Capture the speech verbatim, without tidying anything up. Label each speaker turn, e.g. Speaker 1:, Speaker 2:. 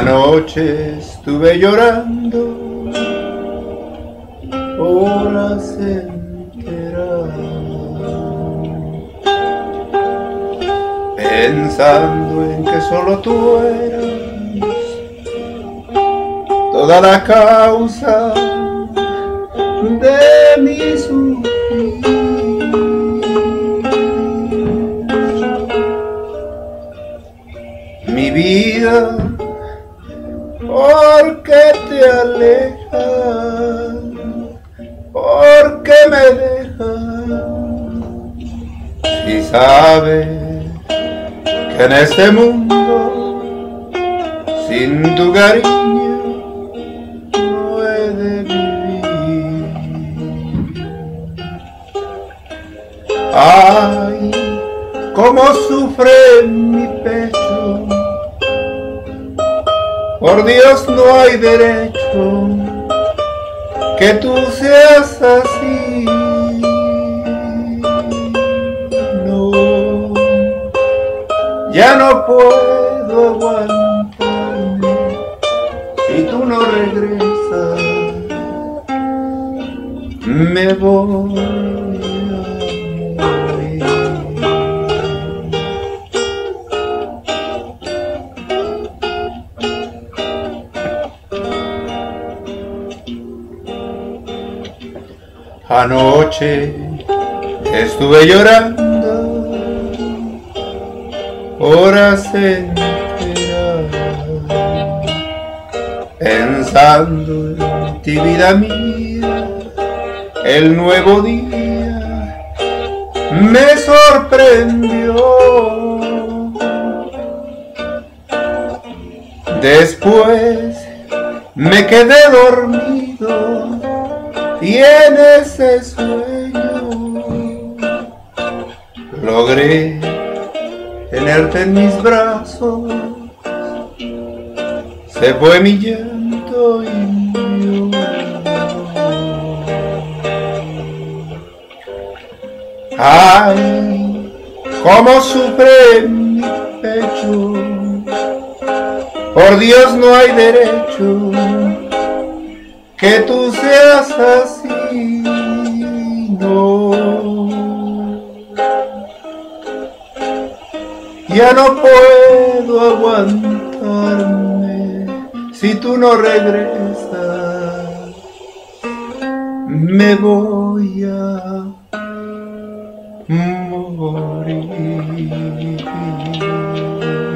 Speaker 1: Anoche estuve llorando horas enteras, pensando en que solo tú eras toda la causa de mi sufrir. Mi vida, ¿por qué te alejas? ¿Por qué me dejas? Si sabes que en este mundo sin tu cariño no he de vivir. Ay, cómo sufre mi pecho, por Dios no hay derecho que tú seas así. No, ya no puedo aguantarme si tú no regresas, me voy a morir. Anoche estuve llorando horas enteras, pensando en ti, vida mía. El nuevo día me sorprendió. Después me quedé dormido y en ese sueño logré tenerte en mis brazos. Se fue mi llanto y mi lloro. Ay, cómo sufre mi pecho, por Dios no hay derecho que tú seas así. No, ya no puedo aguantarme si tú no regresas, me voy a morir.